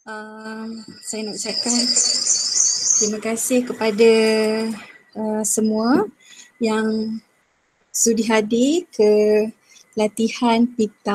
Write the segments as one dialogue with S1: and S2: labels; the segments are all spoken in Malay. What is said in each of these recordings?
S1: Saya nak ucapkan terima kasih kepada semua yang sudi hadir ke latihan PITA.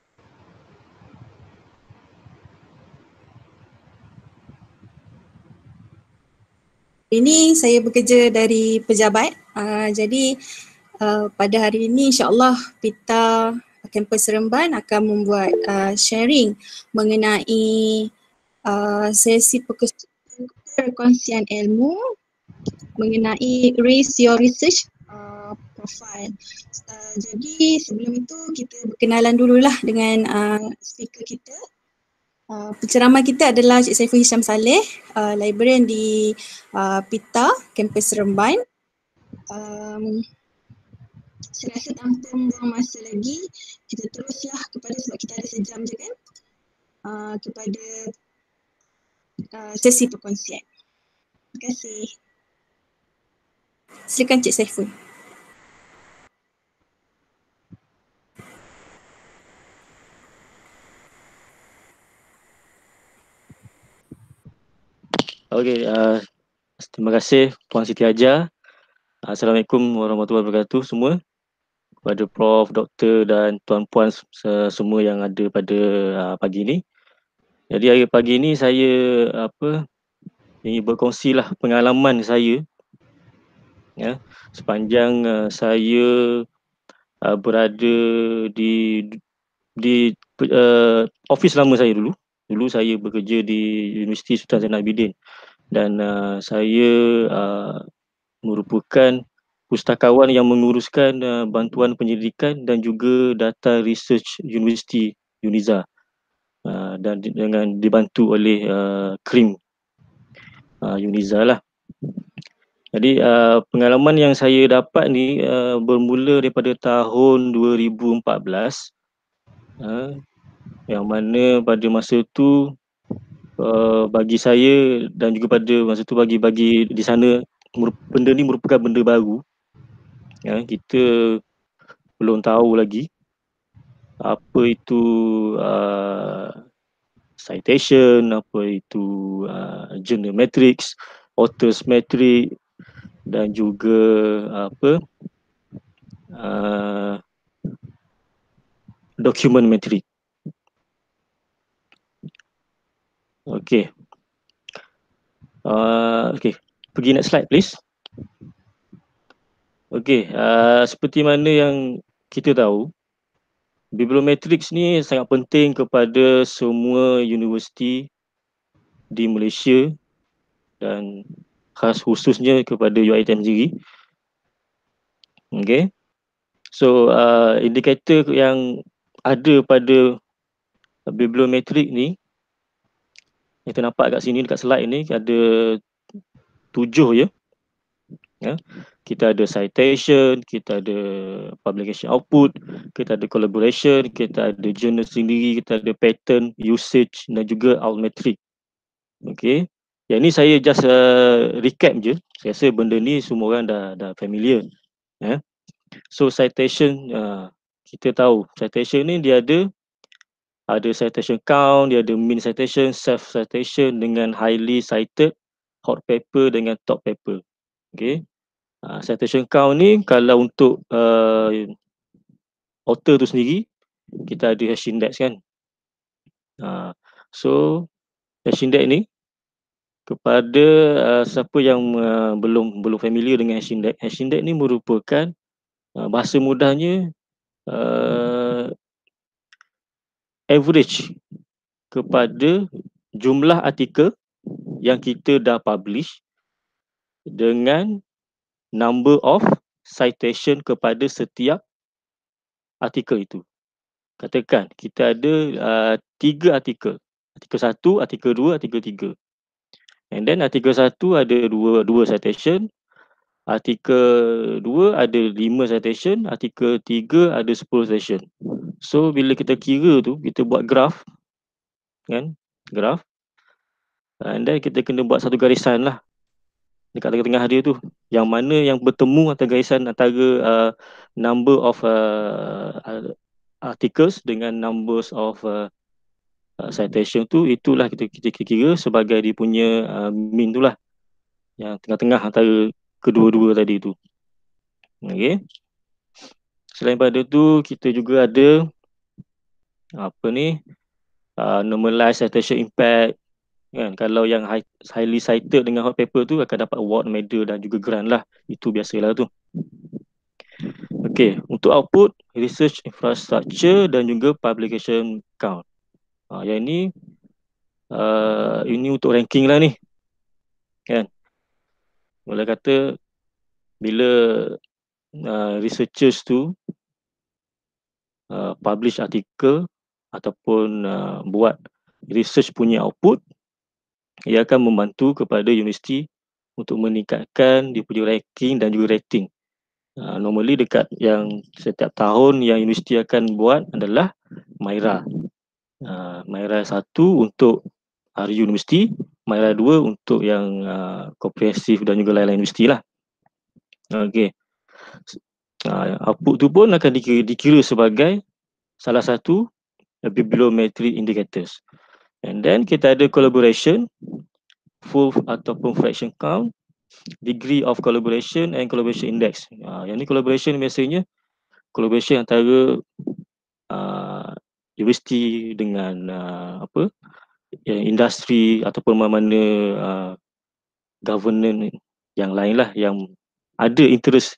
S1: Ini saya bekerja dari pejabat, jadi pada hari ini insyaAllah PITA Kampus Seremban akan membuat sharing mengenai sesi perkongsian ilmu mengenai raise your research profile. Jadi sebelum itu kita berkenalan dululah dengan speaker kita. Penceramah kita adalah Cik Saiful Hisham Saleh, librarian di PITA Kampus Seremban. Saya rasa tanpa membuang masa lagi, kita teruslah kepada, sebab kita ada sejam je kan, kepada sesi perkongsian. Terima kasih. Silakan Cik Saiful.
S2: Okey, terima kasih Puan Siti Hajar. Assalamualaikum warahmatullahi wabarakatuh semua. Kepada Prof, Doktor dan tuan-puan semua yang ada pada pagi ini. Jadi hari pagi ini saya ingin berkongsilah pengalaman saya ya sepanjang saya berada di office lama saya dulu. Dulu saya bekerja di Universiti Sultan Zainal Abidin dan saya merupakan pustakawan yang menguruskan bantuan penyelidikan dan juga data research universiti UNIZA dan dengan dibantu oleh KRIM UNIZA lah. Jadi pengalaman yang saya dapat ni bermula daripada tahun 2014 yang mana pada masa tu bagi saya dan juga pada masa tu bagi di sana benda ni merupakan benda baru. Ya, kita belum tahu lagi apa itu citation, apa itu journal metrics, authors metric dan juga document metric. Okey. Okey, pergi next slide please. Okey, seperti mana yang kita tahu, bibliometrics ni sangat penting kepada semua universiti di Malaysia dan khas khususnya kepada UiTM sendiri. Okay. So indikator yang ada pada bibliometrik ni yang kita nampak kat sini dekat slide ni ada 7 ya. Ya. Kita ada citation, kita ada publication output, kita ada collaboration, kita ada journal sendiri, kita ada pattern, usage dan juga altmetric. Okay. Yang ni saya just recap je. Saya rasa benda ni semua orang dah familiar. Ya. So citation, kita tahu citation ni dia ada citation count, dia ada mean citation, self citation dengan highly cited, hot paper dengan top paper. Okay. Citation count ni kalau untuk author tu sendiri, kita ada hash index kan. So hash index ni kepada siapa yang belum familiar dengan hash index ni merupakan bahasa mudahnya average kepada jumlah artikel yang kita dah publish dengan number of citation kepada setiap artikel itu. Katakan kita ada 3 artikel. Artikel 1, artikel 2, artikel 3. And then artikel 1 ada 2 citation. Artikel 2 ada 5 citation. Artikel 3 ada 10 citation. So bila kita kira tu, kita buat graph. Kan? Graph. And then kita kena buat satu garisan lah dekat tengah-tengah dia tu, yang mana yang bertemu antara garisan antara number of articles dengan numbers of citation tu, itulah kita kira sebagai dia punya mean tu lah, yang tengah-tengah antara kedua-dua tadi tu. Okay. Selain pada tu, kita juga ada apa ni, normalize citation impact kan. Kalau yang highly cited dengan hot paper tu akan dapat award, medal dan juga grant lah. Itu biasalah tu. Okay, untuk output, research infrastructure dan juga publication count. Yang ini untuk ranking lah ni kan. Boleh kata bila researchers tu publish artikel ataupun buat research punya output, ia akan membantu kepada universiti untuk meningkatkan dia punya ranking dan juga rating. Normally dekat yang setiap tahun yang universiti akan buat adalah MyRA. MyRA 1 untuk universiti, MyRA 2 untuk yang komprehensif dan juga lain-lain universiti lah. Okay. Output tu pun akan dikira sebagai salah satu bibliometric indicators. And then kita ada collaboration, full ataupun fraction count, degree of collaboration and collaboration index. Yang ni collaboration biasanya collaboration antara universiti dengan industri ataupun mana governance yang lain lah yang ada interest.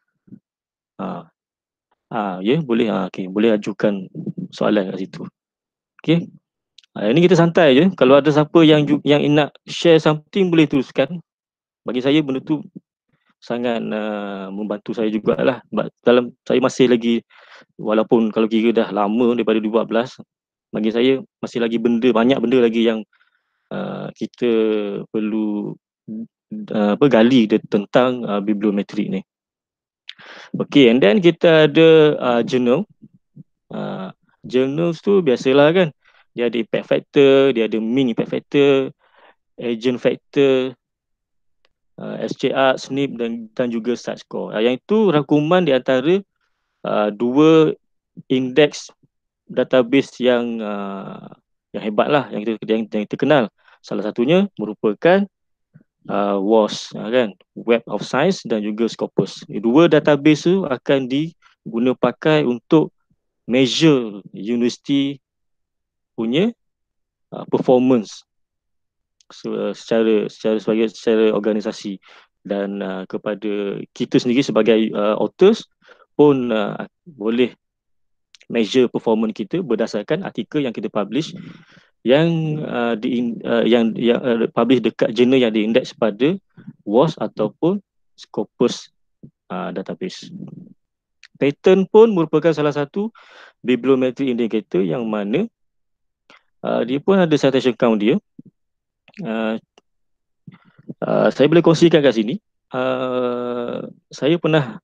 S2: Boleh okay, boleh ajukan soalan kat situ. Okay. Ini kita santai je. Kalau ada siapa yang nak share something, boleh teruskan. Bagi saya benda tu sangat membantu saya jugalah. Dalam saya masih lagi, walaupun kalau kira dah lama daripada 2014, bagi saya masih lagi banyak benda lagi yang kita perlu gali tentang bibliometrik ni. Okay, and then kita ada journal. Journals tu biasalah kan, dia ada impact factor, dia ada mean impact factor, agent factor, SCR, SNP dan juga start score. Yang itu rangkuman di antara dua indeks database yang hebat lah, yang kita kenal. Salah satunya merupakan WOS kan, Web of Science dan juga Scopus. Dua database tu akan diguna pakai untuk measure universiti punya performance secara organisasi, dan kepada kita sendiri sebagai authors pun boleh measure performance kita berdasarkan artikel yang kita publish yang publish dekat jurnal yang diindeks pada WOS ataupun Scopus database. Patent pun merupakan salah satu bibliometric indicator yang mana dia pun ada citation count dia. Saya boleh kongsikan kat sini. Saya pernah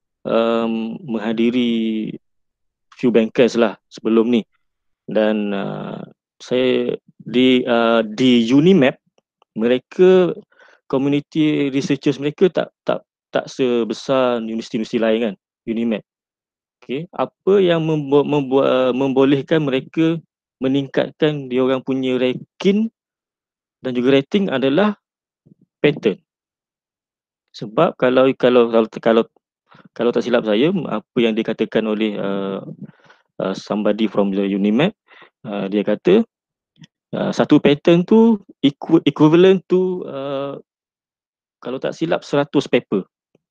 S2: menghadiri few bankers lah sebelum ni, dan saya di Unimap, mereka community researchers mereka tak sebesar universiti-universiti lain kan, Unimap. Okay, apa yang membolehkan mereka meningkatkan dia orang punya ranking dan juga rating adalah pattern. Sebab kalau tak silap saya, apa yang dikatakan oleh somebody from the Unimap, dia kata satu pattern tu equivalent to kalau tak silap 100 paper.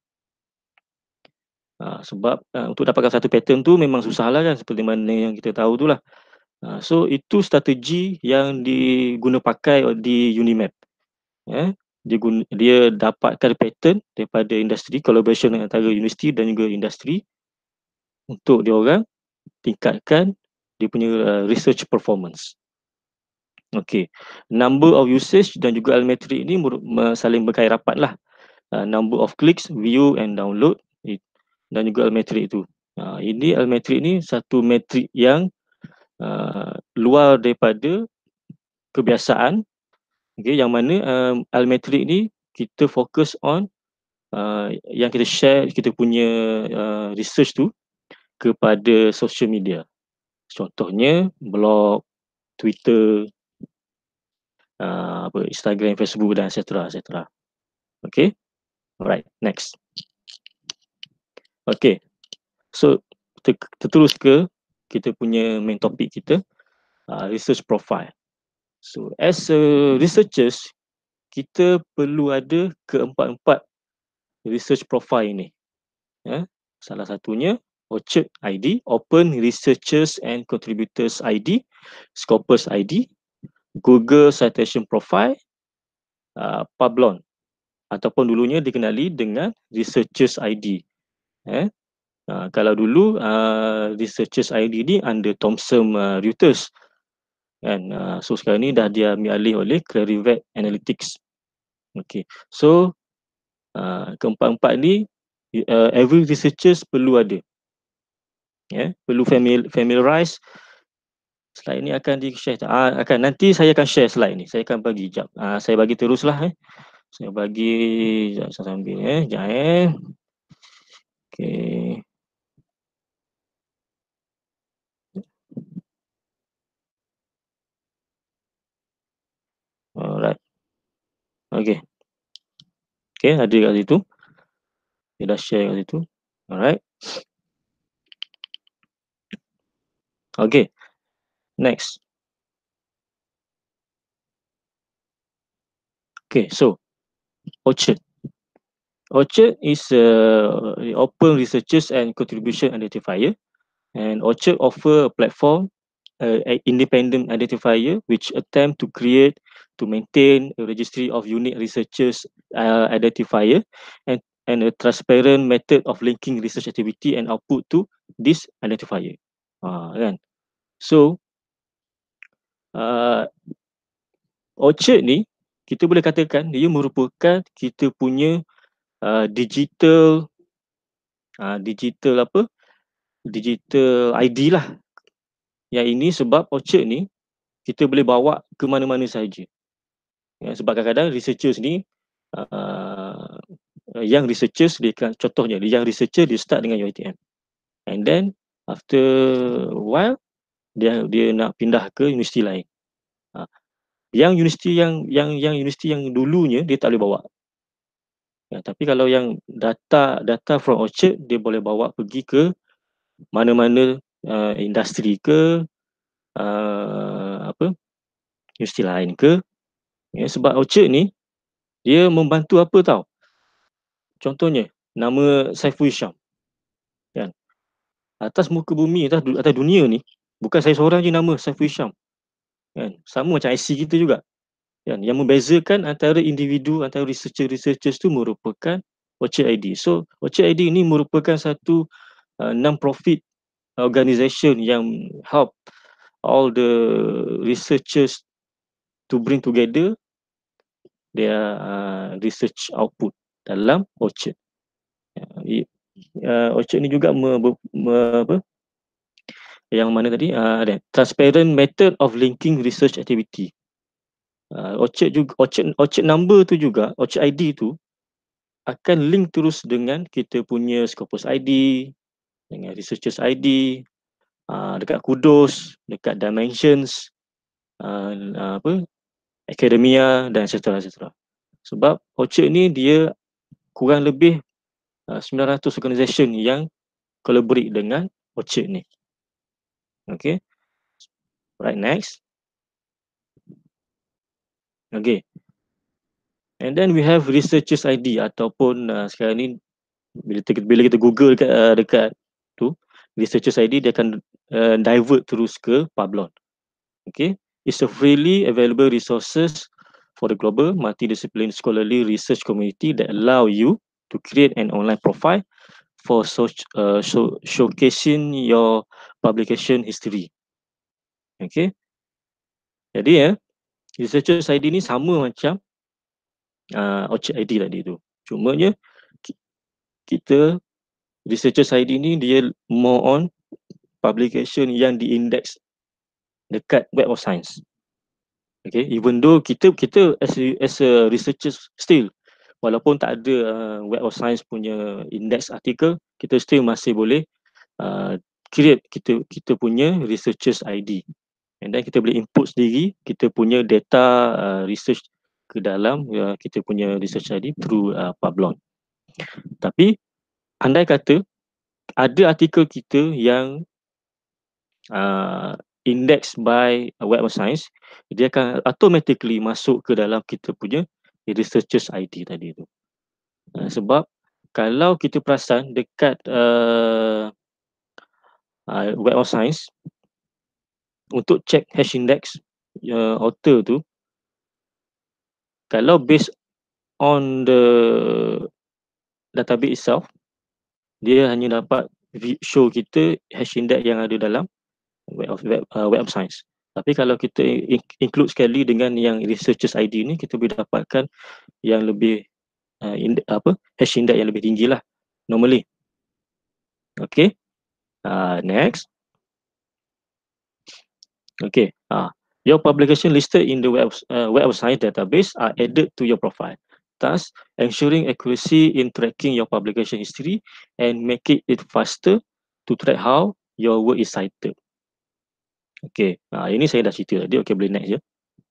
S2: Sebab untuk dapatkan satu pattern tu memang susah lah kan, seperti mana yang kita tahu tu lah. So itu strategi yang diguna pakai di Unimap. Dia dapatkan pattern daripada industri, collaboration antara universiti dan juga industri untuk dia orang tingkatkan dia punya research performance. Okay, number of usage dan juga almetrik ni saling berkait rapat lah. Number of clicks, view and download dan juga almetrik itu. Ini almetrik ni satu metrik yang luar daripada kebiasaan. Okay, yang mana almetrik ni kita fokus on yang kita share kita punya research tu kepada social media. Contohnya blog, Twitter, Instagram, Facebook dan etc. Okay, alright, next. Okay, so kita terus ke kita punya main topik kita, research profile. So as a researchers, kita perlu ada keempat-empat research profile ini. Salah satunya ORCHARD ID, Open Researchers and Contributors ID, Scopus ID, Google Citation Profile, Publon ataupun dulunya dikenali dengan Researchers ID. Kalau dulu Researchers ID ni under Thomson Reuters, kan. So sekarang ni dah diambil alih oleh Clarivate Analytics. Okay, so keempat-empat ni every researchers perlu ada, perlu familiarize. Slide ni akan di-share, nanti saya akan share slide ni, saya akan bagi jap. Saya bagi teruslah. Saya bagi sambil jap. Okay. Alright. Okay. Okay, ada kat situ. Dia dah share kat situ. Alright. Okay. Next. Okay, so ORCHARD. ORCHARD is Open Researchers and Contribution Identifier, and ORCHARD offer a platform, independent identifier which attempt to create, to maintain a registry of unique researchers identifier and a transparent method of linking research activity and output to this identifier. Kan? So ORCHARD ni kita boleh katakan dia merupakan kita punya digital ID lah. Yang ini sebab ORCHARD ni kita boleh bawa ke mana-mana sahaja. Sebab kadang-kadang researchers ni yang researchers dia kan, contohnya yang researcher dia start dengan UiTM, and then after a while dia nak pindah ke universiti lain. Yang universiti yang dulunya dia tak boleh bawa. Tapi kalau yang data from ORCHARD dia boleh bawa pergi ke mana-mana industri ke universiti lain ke. Sebab ORCHARD ni dia membantu apa tahu? Contohnya nama Saiful Hisham, kan? Atas muka bumi, atas dunia ni, bukan saya seorang je nama Saiful Hisham, kan? Sama macam IC kita juga, kan? Yang membezakan antara individu, antara researchers tu merupakan ORCHARD ID. So ORCHARD ID ni merupakan satu non-profit organisation yang help all the researchers to bring together their research output dalam ORCHARD. ORCHARD ni juga yang mana tadi ada transparent method of linking research activity. ORCHARD juga, ORCHARD number tu juga, ORCHARD ID tu akan link terus dengan kita punya Scopus ID, dengan Researchers ID, dekat Kudos, dekat Dimensions, Academia dan etc. Sebab ORCHARD ni dia kurang lebih 900 organisation yang collaborate dengan ORCHARD ni. Okay. Right, next. Okay. And then we have Researchers ID ataupun sekarang ni bila kita Google dekat tu Researchers ID, dia akan divert terus ke Publon. Okay. It's a freely available resources for the global multidisciplinary scholarly research community that allow you to create an online profile for showcasing your publication history. Okay. Jadi Researchers ID ni sama macam ORCHARD ID tadi tu. Cumanya kita Researchers ID ni dia more on publication yang diindeks dekat Web of Science. Okay, even though kita as a researcher still, walaupun tak ada Web of Science punya index artikel, kita still masih boleh create kita punya Researchers ID. And then kita boleh input sendiri kita punya data research ke dalam kita punya research tadi through Publon. Tapi andai kata ada artikel kita yang index by Web of Science, dia akan automatically masuk ke dalam kita punya researchers ID tadi tu. Sebab kalau kita perasan dekat Web of Science, untuk check hash index author tu, kalau based on the database itself, dia hanya dapat show kita hash index yang ada dalam Web of Science. Tapi kalau kita include sekali dengan yang researchers ID ni, kita boleh dapatkan yang lebih hash index yang lebih tinggi lah normally. Okay, next. Okay, your publication listed in the Web of Science database are added to your profile, thus ensuring accuracy in tracking your publication history and making it faster to track how your work is cited. Okay, ini saya dah cerita tadi. Okay, boleh next je.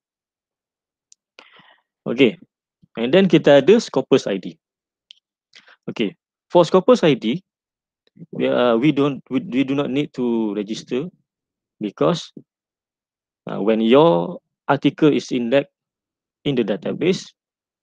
S2: Okay, and then kita ada Scopus ID. Okay, for Scopus ID, we do not need to register because when your article is indexed in the database,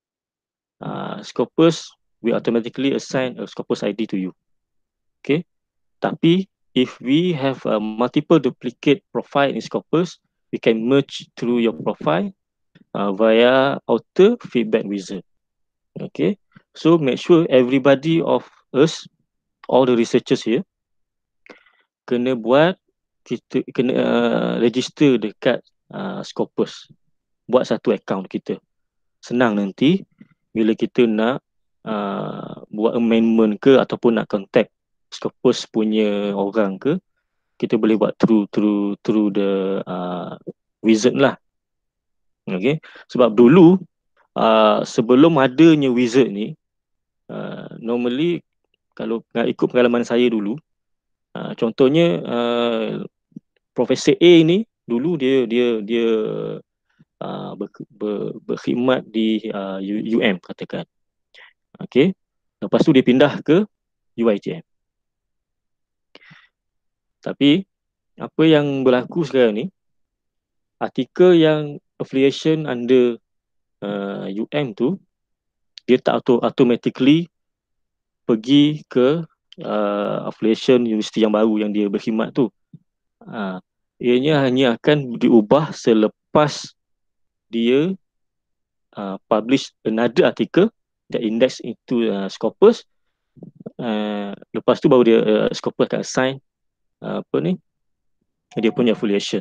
S2: Scopus will automatically assign a Scopus ID to you. Okay, tapi if we have a multiple duplicate profile in Scopus, we can merge through your profile via author feedback wizard. Okay, so make sure everybody of us, all the researchers here, kena buat, kita kena register dekat Scopus, buat satu account kita. Senang nanti bila kita nak buat amendment ke ataupun nak contact Scopus punya orang ke, kita boleh buat through the wizard lah. Okay, sebab dulu sebelum adanya wizard ni, normally kalau nak ikut pengalaman saya dulu, contohnya Profesor A ni dulu dia berkhidmat di UM katakan. Okay, lepas tu dia pindah ke UiTM. Tapi apa yang berlaku sekarang ni, artikel yang affiliation under UM tu, dia tak automatically pergi ke affiliation universiti yang baru yang dia berkhidmat tu. Ianya hanya akan diubah selepas dia publish another article that index into Scopus. Lepas tu baru dia Scopus akan assign dia punya affiliation.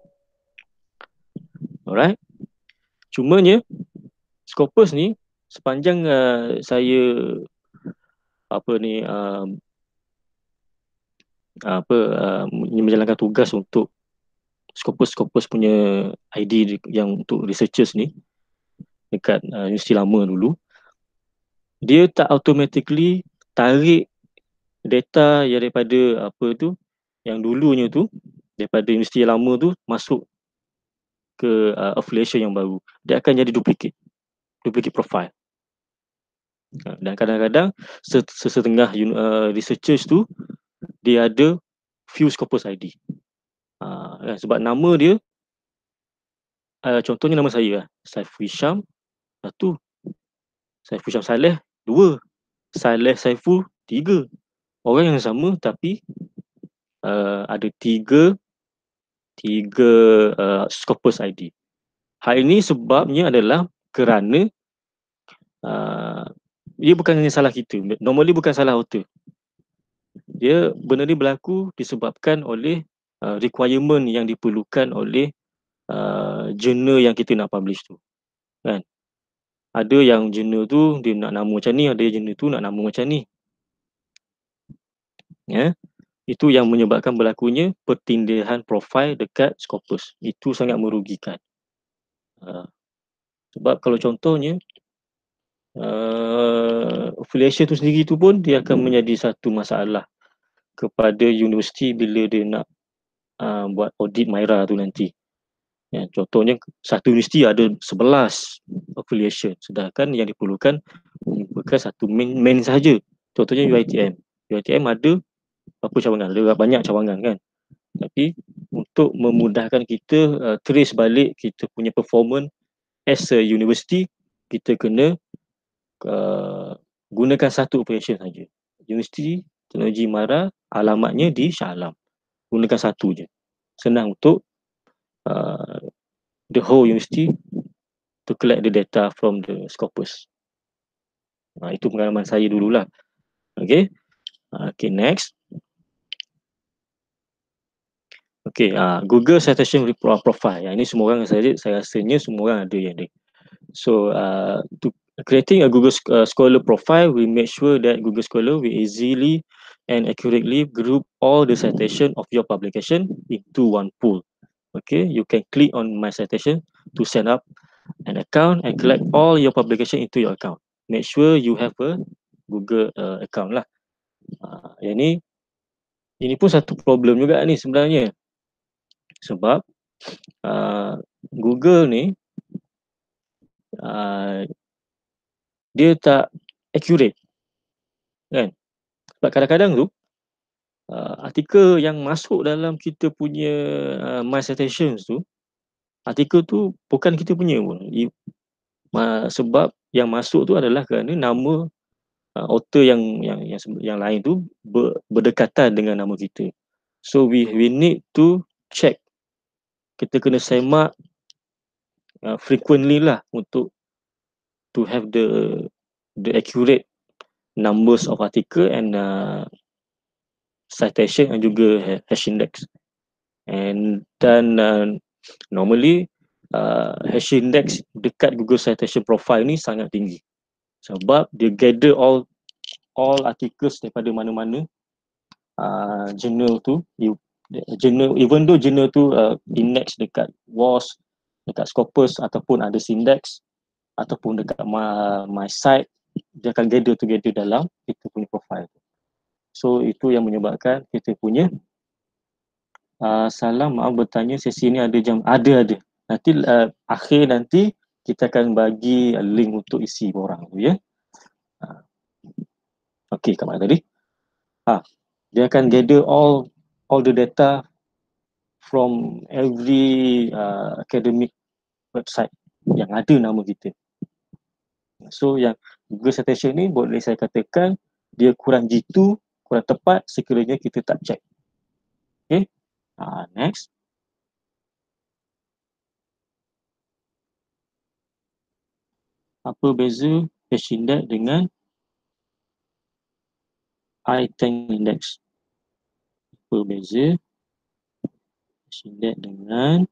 S2: Alright. Cumanya Scopus ni sepanjang saya menjalankan tugas untuk Scopus punya ID yang untuk researchers ni dekat universiti lama dulu, dia tak automatically tarik data yang daripada yang dulunya tu, daripada universiti lama tu masuk ke affiliation yang baru. Dia akan jadi duplicate profile. Dan kadang-kadang setengah researchers tu dia ada few Scopus ID. Sebab nama dia, contohnya nama saya lah, Saiful Hisham 1, Saiful Hisham Saleh 2, Saleh Saiful 3. Orang yang sama tapi ada tiga Scopus ID. Hal ini sebabnya adalah kerana dia bukan hanya salah kita. Normally bukan salah author. Benda ni berlaku disebabkan oleh requirement yang diperlukan oleh jurnal yang kita nak publish tu, kan? Ada yang jurnal tu dia nak nama macam ni, ada jurnal tu nak nama macam ni. Itu yang menyebabkan berlakunya pertindahan profil dekat Scopus. Itu sangat merugikan. Sebab kalau contohnya affiliation tu sendiri tu pun dia akan menjadi satu masalah kepada universiti bila dia nak buat audit MyRA tu nanti. Ya, contohnya satu universiti ada 11 affiliation, sedangkan yang diperlukan bukan satu main saja. Contohnya UiTM. UiTM ada berapa cawangan? Ada banyak cawangan kan. Tapi untuk memudahkan kita trace balik kita punya performance as a university, kita kena uh, gunakan satu operation saja. Universiti Teknologi Mara, alamatnya di Shah Alam. Gunakan satu je. Senang untuk uh, the whole university to collect the data from the Scopus. Itu pengalaman saya dululah. Okay. Okay, next. Okay, Google Citation Profile. Yang ini semua orang saya rasanya semua orang ada yang ni. So, to creating a Google Scholar profile, we make sure that Google Scholar will easily and accurately group all the citation of your publication into one pool. Okay, you can click on My Citation to set up an account and collect all your publication into your account. Make sure you have a Google account lah. Yang ini pun satu problem juga ni sebenarnya. Sebab Google ni dia tak accurate kan. Sebab kadang-kadang tu artikel yang masuk dalam kita punya My Citations tu, artikel tu bukan kita punya pun. Sebab yang masuk tu adalah kerana nama author yang lain tu berdekatan dengan nama kita. So we need to check. Kita kena semak frequently lah untuk to have the accurate numbers of article and citation dan juga hash index. Dan normally hash index dekat Google Citation Profile ni sangat tinggi sebab dia gather all articles daripada mana-mana journal tu. Journal, even though journal tu index dekat WAS, dekat Scopus ataupun ada Sindex ataupun dekat my site, dia akan gather together dalam kita punya profile. So itu yang menyebabkan kita punya salam, maaf bertanya, sesi ni ada jam? Ada. Nanti akhir nanti kita akan bagi link untuk isi borang tu ya. Okey, kat mana tadi? Dia akan gather all the data from every academic website yang ada nama kita. So yang Google Citation ni boleh saya katakan dia kurang jitu, kurang tepat sekiranya kita tak check. Okay. Next. Apa beza hash index dengan I10 index? Apa beza hash index dengan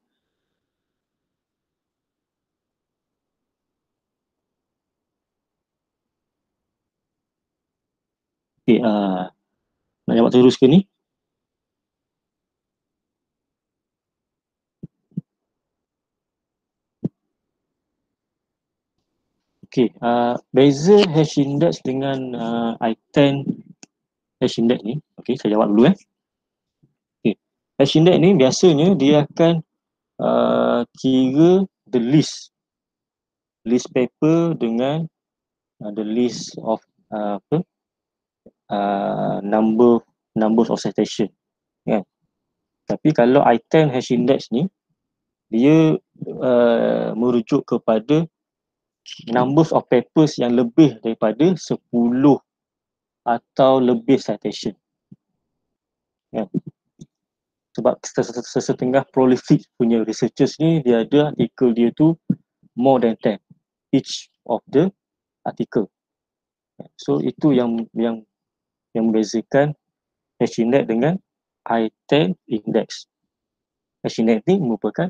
S2: okay, nak jawab terus ke ni? Okay, beza hash index dengan I10 hash index ni, okay, saya jawab dulu Okay. Hash index ni biasanya dia akan kira the list paper dengan the list of numbers of citation kan. Tapi kalau I10 hash index ni dia merujuk kepada numbers of papers yang lebih daripada 10 atau lebih citation kan. Sebab sesetengah prolific punya researchers ni dia ada artikel dia tu more than 10 each of the article. So itu yang membezakan hash index dengan I10 index. Hash index ni merupakan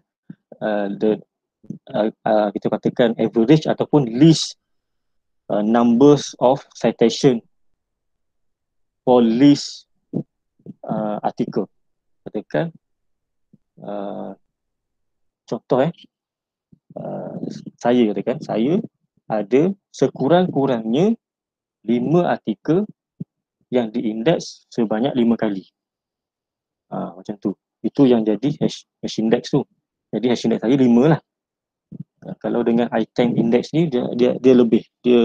S2: kita katakan average ataupun least numbers of citation for least article. Katakan contoh saya katakan saya ada sekurang-kurangnya 5 artikel yang diindeks sebanyak 5 kali. Macam tu. Itu yang jadi hash index tu. Jadi hash index saya 5 lah. Kalau dengan item index ni dia lebih.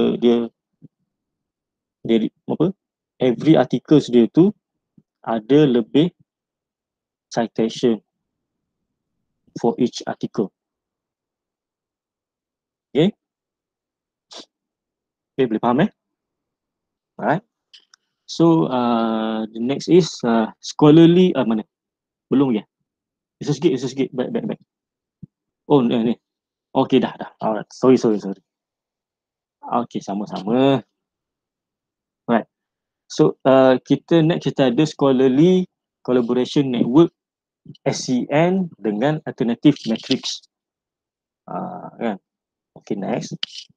S2: Dia apa? Every articles dia tu ada lebih citation for each article. Okay? Okay, boleh faham Alright. So the next is scholarly mana? Belum ya? Researchgate. Back. Oh, ni. Okay, dah. Alright. Sorry. Okay, sama-sama. Right. So kita ada scholarly collaboration network SCN dengan alternative metrics. Kan? Okay, next.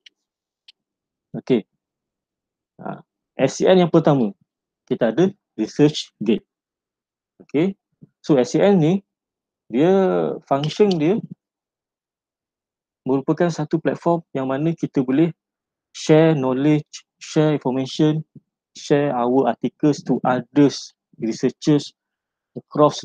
S2: Okay. SCN yang pertama, kita ada ResearchGate. Okay. So SCN ni, dia function dia merupakan satu platform yang mana kita boleh share knowledge, share information, share our articles to others researchers across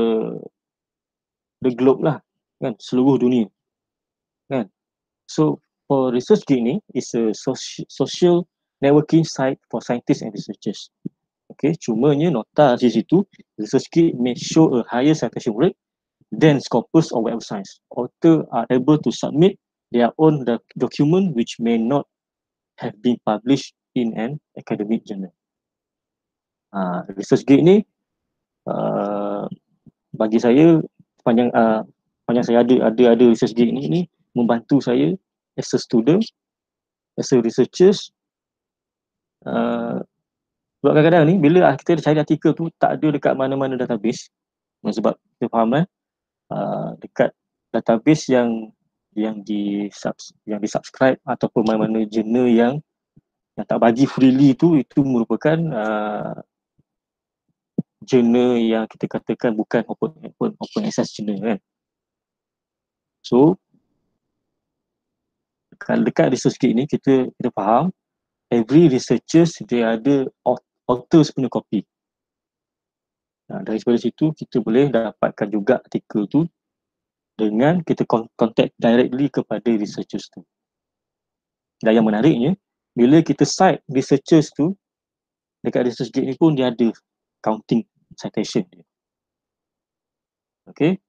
S2: the globe lah, kan, seluruh dunia, kan. So for ResearchGate ni is a social networking site for scientists and researchers. Okay, cumanya nota di situ, ResearchGate may show a higher citation rate than Scopus or Web of Science. Authors are able to submit their own document which may not have been published in an academic journal. ResearchGate ni bagi saya panjang saya ada ResearchGate ni membantu saya as a student, as a researchers. Sebab kadang-kadang ni bila kita cari artikel tu tak ada dekat mana-mana database, sebab kita faham dekat database yang di-subscribe ataupun mana-mana jurnal yang tak bagi freely tu, itu merupakan jurnal yang kita katakan bukan open access jurnal, kan. So dekat ResearchGate ni kita faham every researchers dia ada authors punya copy. Dari situ kita boleh dapatkan juga artikel tu dengan kita contact directly kepada researchers tu. Dan yang menariknya, bila kita cite researchers tu dekat ResearchGate ni pun dia ada counting citation dia. Okay.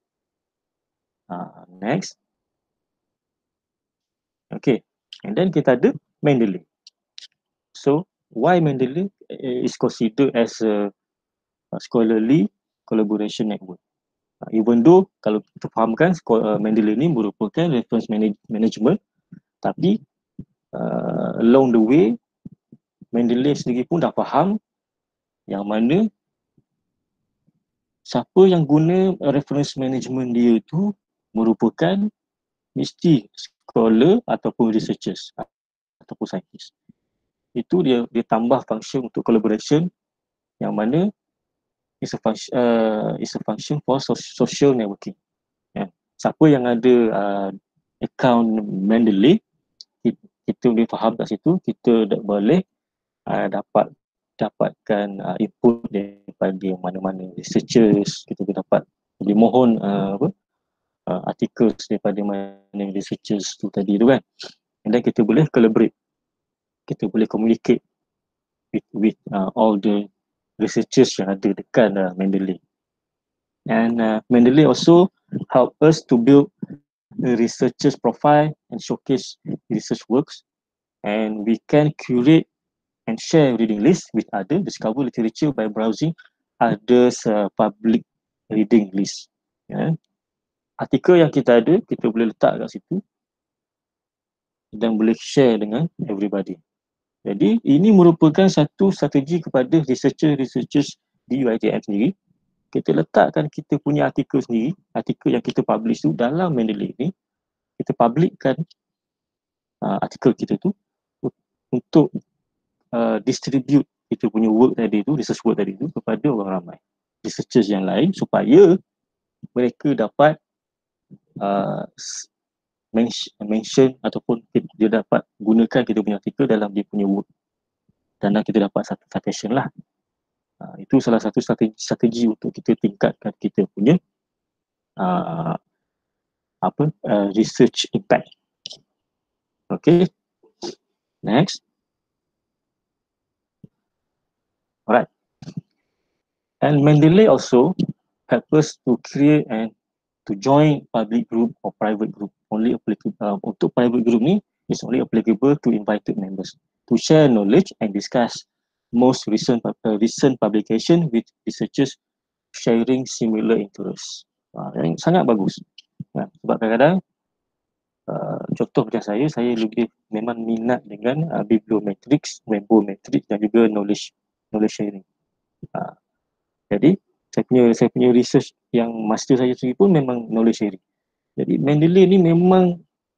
S2: Next. Okay. And then kita ada Mendeley. So, why Mendeley is considered as a scholarly collaboration network? Even though kalau kita fahamkan Mendeley ni merupakan reference management, tapi along the way Mendeley sendiri pun dah faham yang mana siapa yang guna reference management dia tu merupakan mesti scholar ataupun researchers ataupun scientist. Itu dia tambah function untuk collaboration yang mana is a function for social networking. Siapa yang ada account Mendeley, kita boleh faham kat situ, kita boleh dapatkan input daripada mana-mana researchers, kita boleh boleh mohon articles daripada mana researchers tu tadi tu, kan. And then kita boleh collaborate, kita boleh communicate with all the researchers yang ada dekat Mendeley. And Mendeley also help us to build a researcher's profile and showcase research works, and we can curate and share reading list with other, discover literature by browsing others public reading list. Artikel yang kita ada, kita boleh letak kat situ dan boleh share dengan everybody. Jadi ini merupakan satu strategi kepada researchers di UiTM sendiri. Kita letakkan kita punya artikel sendiri, artikel yang kita publish tu dalam Mendeley ni, kita publikkan artikel kita tu untuk distribute kita punya work tadi tu, research work tadi tu kepada orang ramai, researchers yang lain, supaya mereka dapat mention ataupun dia dapat gunakan kita punya artikel dalam dia punya work, dan kita dapat satu citation lah. Itu salah satu strategi untuk kita tingkatkan kita punya research impact. Okay, next. Alright. And Mendeley also help us to create and to join public group or private group. Only applicable untuk private group ni is only applicable to invited members to share knowledge and discuss most recent publication with researchers sharing similar interests. Yang sangat bagus. Sebab kadang-kadang contoh macam saya lebih memang minat dengan bibliometrics, webometrics dan juga knowledge sharing. Jadi saya punya research yang master saya sendiri pun memang knowledge sharing. Jadi Mendeley ni memang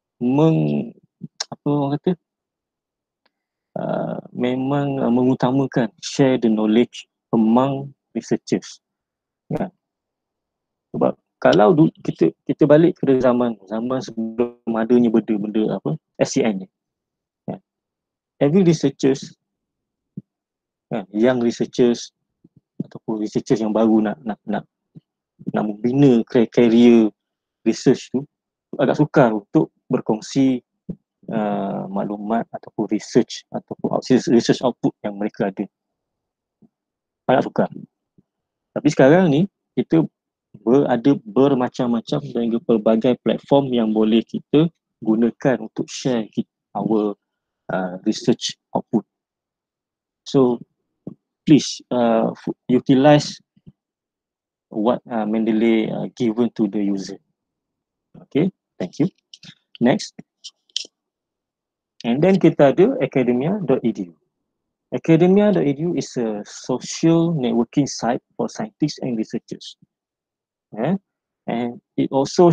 S2: memang mengutamakan share the knowledge among researchers. Ya. Sebab kalau kita balik ke zaman sebelum adanya benda SCN ni. Ya. Every researchers, young researchers ataupun researchers yang baru nak membina career research tu agak sukar untuk berkongsi maklumat ataupun research output yang mereka ada. Agak sukar. Tapi sekarang ni kita ada bermacam-macam dan pelbagai platform yang boleh kita gunakan untuk share our research output. So please utilize what Mendeley given to the user. Okay, thank you. Next. And then kita ada academia.edu. Academia.edu is a social networking site for scientists and researchers. And it also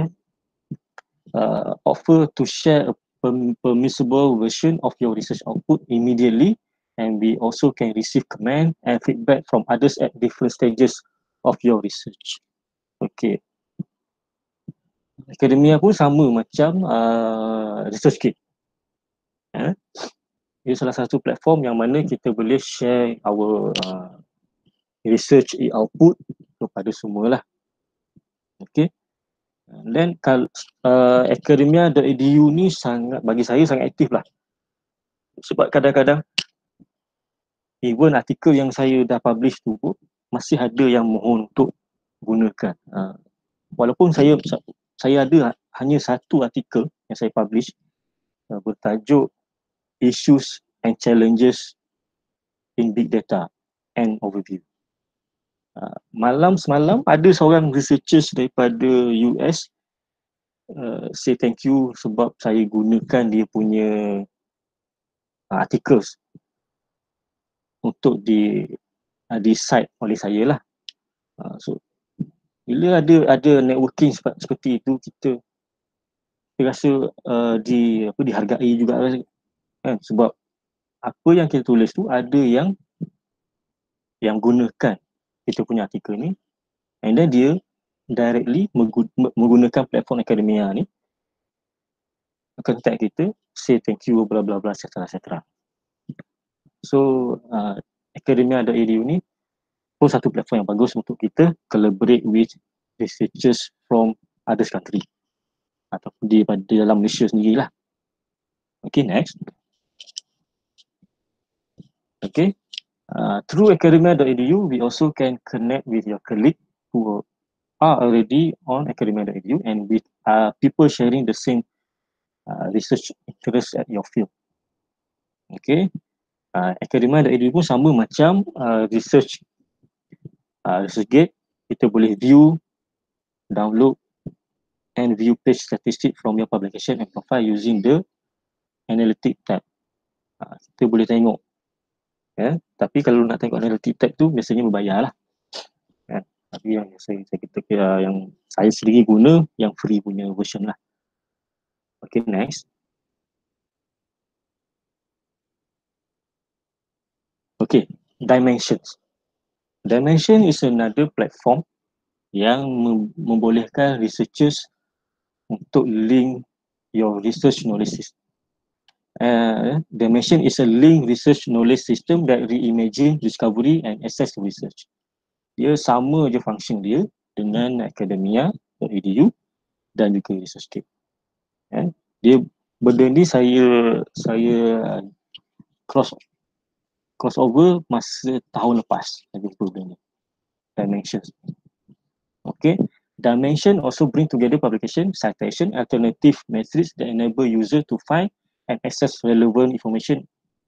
S2: offer to share a permissible version of your research output immediately, and we also can receive comment and feedback from others at different stages of your research. Okay. Academia pun sama macam ResearchGate. Ia salah satu platform yang mana kita boleh share our research output kepada semua lah. Okay. And then academia.edu ni bagi saya sangat aktif lah. Sebab kadang-kadang even artikel yang saya dah publish tu pun masih ada yang mohon untuk gunakan. Walaupun saya ada hanya satu artikel yang saya publish bertajuk Issues and Challenges in Big Data and Overview. Semalam ada seorang researchers daripada US say thank you sebab saya gunakan dia punya articles untuk di cite oleh saya lah. So bila ada networking seperti itu, kita rasa dihargai juga kan, sebab apa yang kita tulis tu ada yang gunakan kita punya artikel ni, and then dia directly menggunakan platform Academia ni contact kita, say thank you bla bla bla etc. So academia.edu ni pun satu platform yang bagus untuk kita collaborate with researchers from other country ataupun di dalam Malaysia sendirilah. Okay, next. Okay. Through academia.edu, we also can connect with your colleague who are already on academia.edu and with people sharing the same research interest at your field. Okay. Academia.edu pun sama macam ResearchGate. Kita boleh view, download and view page statistic from your publication and profile using the analytic tab. Kita boleh tengok. Tapi kalau nak tengok analytic tab tu biasanya berbayar lah. Tapi yang yang saya sendiri guna yang free punya version lah. Okay, next. Okay, Dimensions. Dimension is another platform yang membolehkan researchers untuk link your research knowledge system. Dimension is a link research knowledge system that reimagine discovery and access to research. Dia sama je function dia dengan academia.edu. dan juga ResearchGate. Dia benda ni saya crossover masa tahun lepas lagi program ni. Dimensions. Okay. Dimension also bring together publication, citation, alternative metrics that enable user to find and access relevant information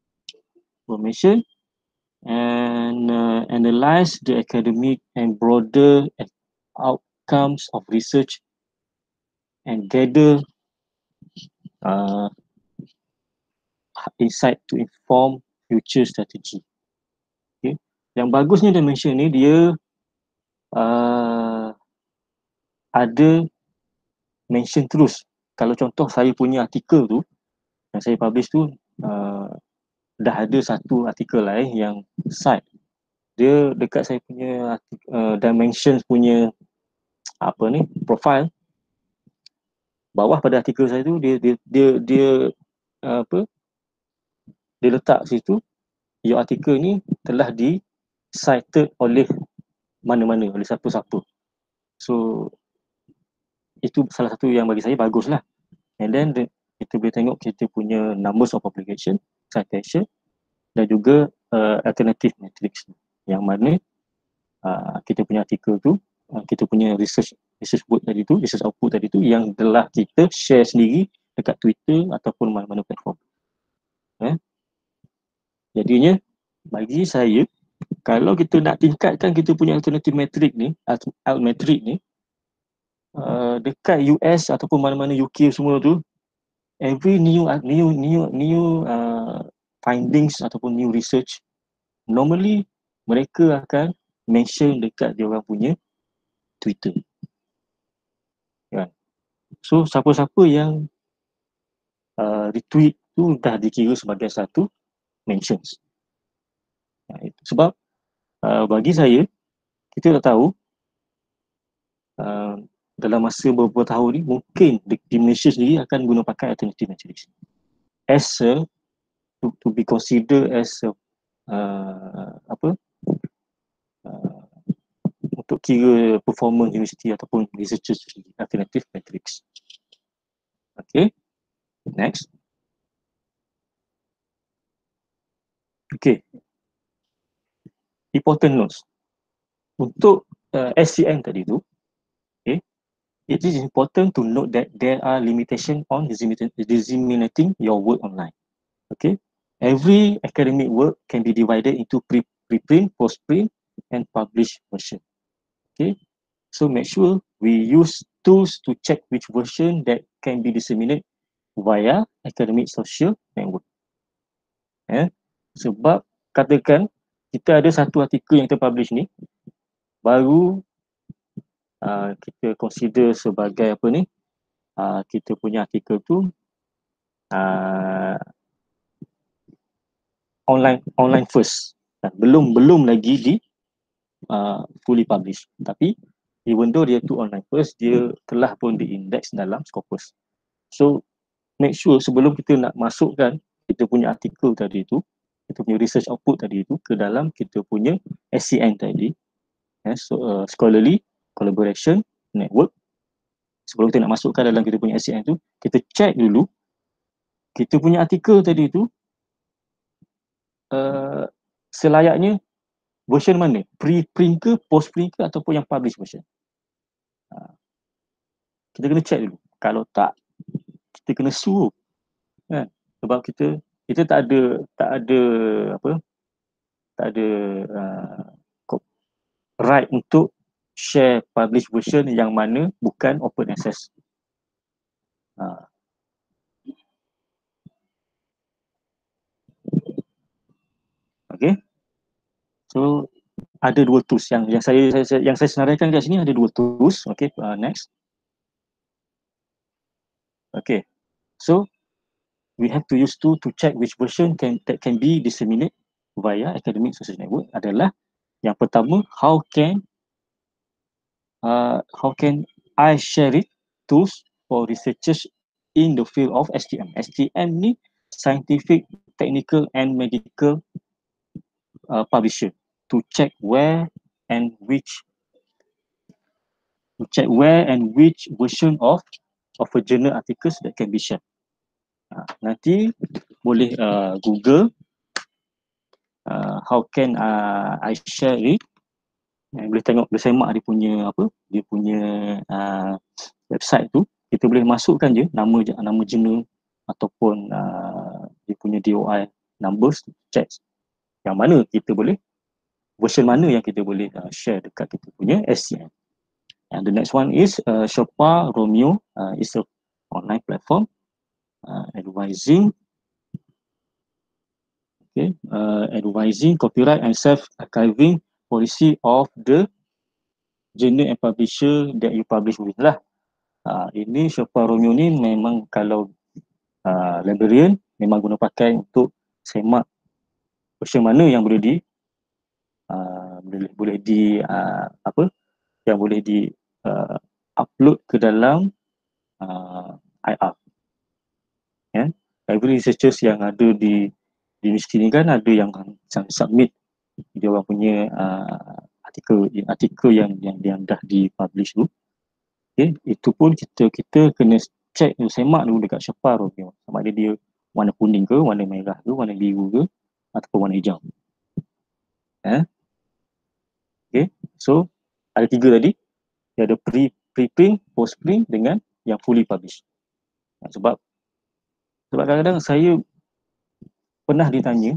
S2: and analyze the academic and broader outcomes of research and gather insight to inform future strategy. Okay. Yang bagusnya dimension ni dia ada mention terus. Kalau contoh saya punya artikel tu yang saya publish tu dah ada satu artikel lain yang cite. Dia dekat saya punya dimensions punya profile, bawah pada artikel saya tu dia letak situ your artikel ni telah di cited oleh mana-mana, oleh siapa-siapa. So itu salah satu yang bagi saya bagus lah. And then kita boleh tengok kita punya numbers of publication, citation dan juga alternative metrics yang mana kita punya artikel tu, kita punya research work tadi tu, research output tadi tu yang telah kita share sendiri dekat Twitter ataupun mana-mana platform. Jadinya bagi saya, kalau kita nak tingkatkan kita punya alternative metric ni, altmetric ni, dekat US ataupun mana-mana UK semua tu, every new findings ataupun new research, normally mereka akan mention dekat dia orang punya Twitter. So siapa-siapa yang retweet tu dah dikira sebagai satu mentions. Sebab bagi saya, kita dah tahu dalam masa beberapa tahun ni mungkin di Malaysia sendiri akan guna pakai alternative metrics as to be considered as untuk kira performance university ataupun researchers alternative metrics. Okay, next. Okay, important notes untuk SCM tadi tu. Okay, it is important to note that there are limitations on disseminating your work online. Okay, every academic work can be divided into preprint, postprint, and published version. Okay, so make sure we use tools to check which version that can be disseminated via academic social network. Sebab katakan kita ada satu artikel yang kita publish ni, baru kita consider sebagai apa ni, kita punya artikel tu online first, belum lagi di fully published. Tapi even though dia tu online first, dia telah pun di-index dalam Scopus. So make sure sebelum kita nak masukkan kita punya artikel tadi tu, kita punya research output tadi tu ke dalam kita punya SCN tadi, scholarly collaboration network, sebelum kita nak masukkan dalam kita punya SCN tu, kita check dulu kita punya artikel tadi tu selayaknya version mana, pre-print ke, post-print ke, ataupun yang publish version. Kita kena check dulu. Kalau tak, kita kena suruh, sebab kita tak ada right untuk share publish version yang mana bukan open access. Okay, so ada dua tools yang saya senaraikan kat sini, ada dua tools. Okay, next. Okay, so we have to use tool to check which version that can be disseminated via academic social network. Adalah yang pertama, how can I share it tools for researchers in the field of STM. STM ni scientific, technical and medical publisher, to check where and which to check where and which version of a journal articles that can be shared. Nanti boleh Google how can I share it. Boleh tengok, boleh semak dia punya website tu. Kita boleh masukkan je nama journal ataupun dia punya DOI numbers, check yang mana kita boleh, version mana yang kita boleh share dekat kita punya SCM. And the next one is Sherpa Romeo. It's a online platform advising advising copyright and self-archiving policy of the journal and publisher that you publish with lah. Ini Sherpa Romeo ni memang kalau librarian memang guna pakai untuk semak version mana yang boleh di yang boleh di upload ke dalam IR. Every researchers yang ada di universiti ni kan ada yang submit dia orang punya artikel yang dah dipublish tu. Itu pun kita kena check dulu, semak dulu dekat Sherpa tu, sama ada dia warna kuning ke, warna merah ke, warna biru ke, ataupun warna hijau. So ada 3 tadi. Dia ada pre-print, post-print dengan yang fully published. Sebab kadang-kadang saya pernah ditanya,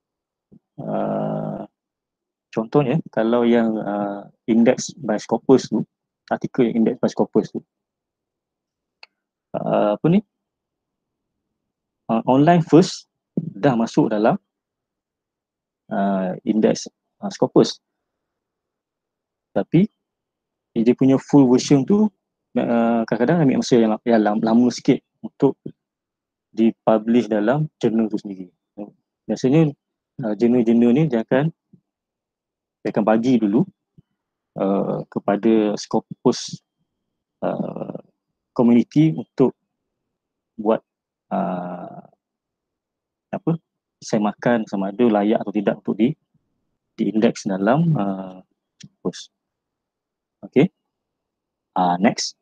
S2: contohnya kalau yang index by Scopus tu, artikel yang index by Scopus tu, online first dah masuk dalam index Scopus, tapi dia punya full version tu kadang-kadang ambil masa yang lama sikit untuk dipublish dalam jurnal tu sendiri. Biasanya jurnal-jurnal ni dia akan bagi dulu kepada Scopus community untuk buat semakan sama ada layak atau tidak untuk diindeks dalam Scopus. Okay. Next.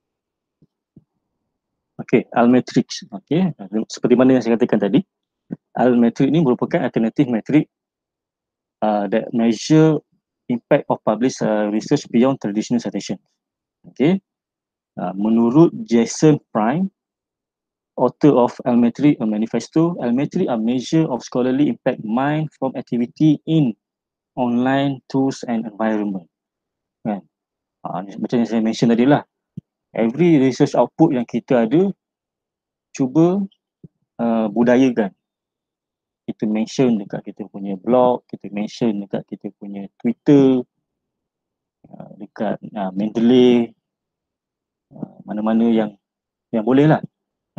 S2: Okay, Altmetric. Okay, seperti mana yang saya katakan tadi, Altmetric ni merupakan alternative metric that measure impact of published research beyond traditional citation. Okay. Menurut Jason Prime, author of Altmetric, a manifesto, Altmetric are measure of scholarly impact mined from activity in online tools and environment. Kan? Macam yang saya mention tadi lah, every research output yang kita ada, cuba budayakan. Kita mention dekat kita punya blog, kita mention dekat kita punya Twitter, dekat Mendeley, mana-mana yang boleh lah.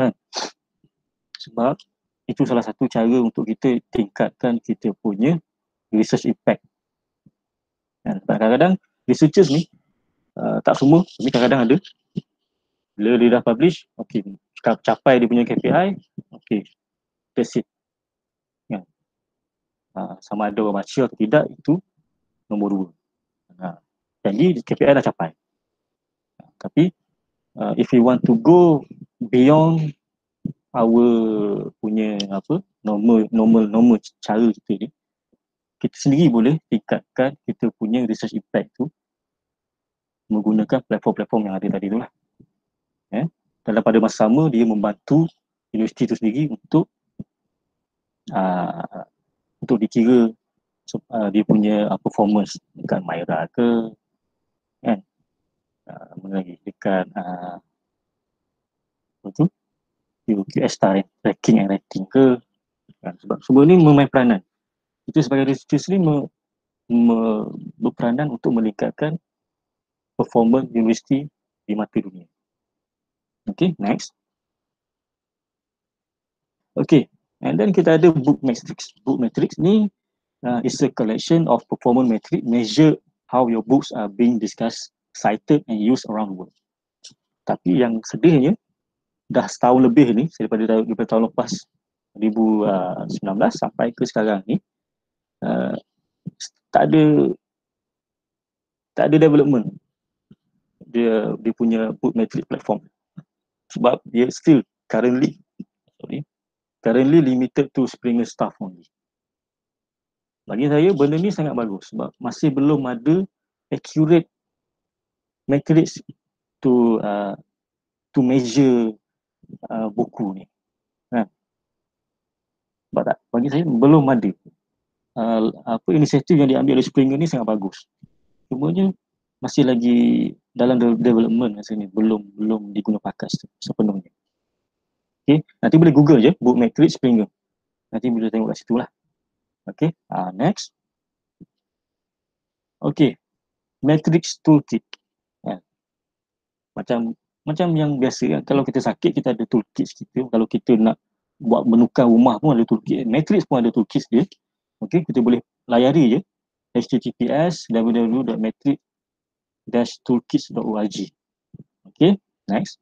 S2: Sebab itu salah satu cara untuk kita tingkatkan kita punya research impact. Sebab kadang-kadang researchers ni tak semua, tapi kadang-kadang ada. Bila dia dah publish, okay, capai dia punya KPI, okay, that's it. Sama ada orang baca atau tidak, itu nombor 2. Jadi KPI dah capai. Tapi if we want to go beyond our punya normal cara kita ni, kita sendiri boleh tingkatkan kita punya research impact tu menggunakan platform-platform yang ada tadi tu lah. Dan pada masa sama dia membantu universiti tu sendiri untuk dikira dia punya performance dekat Myra ke, kan, lagi dekat UQS star ranking and rating ke, kan? Sebab semua ni memain peranan. Itu sebagai researcher ni berperanan untuk meningkatkan performance universiti di mata dunia. Okay, next. Okay, and then kita ada book metrics. Book metrics ni is a collection of performance metric measure how your books are being discussed, cited and used around the world. Tapi yang sedihnya, dah setahun lebih ni, daripada tahun lepas 2019 sampai ke sekarang ni, tak ada development dia punya book metric platform, sebab dia still currently limited to Springer staff only. Bagi saya benda ni sangat bagus sebab masih belum ada accurate metrics to measure buku ni. Sebab tak, bagi saya belum ada. Inisiatif yang diambil oleh Springer ni sangat bagus. Cumanya masih lagi dalam development rasanya, belum diguna pakai sepenuhnya. Okay, nanti boleh Google je book metric Springer. Nanti boleh tengok kat situ lah. Okay, next. Okay, Matrix Toolkit. Macam yang biasa, kalau kita sakit kita ada toolkit kita. Kalau kita nak buat menukar rumah pun ada toolkit. Matrix pun ada toolkit dia. Okay, kita boleh layari je https www.matrix-toolkits.org. Okay, next.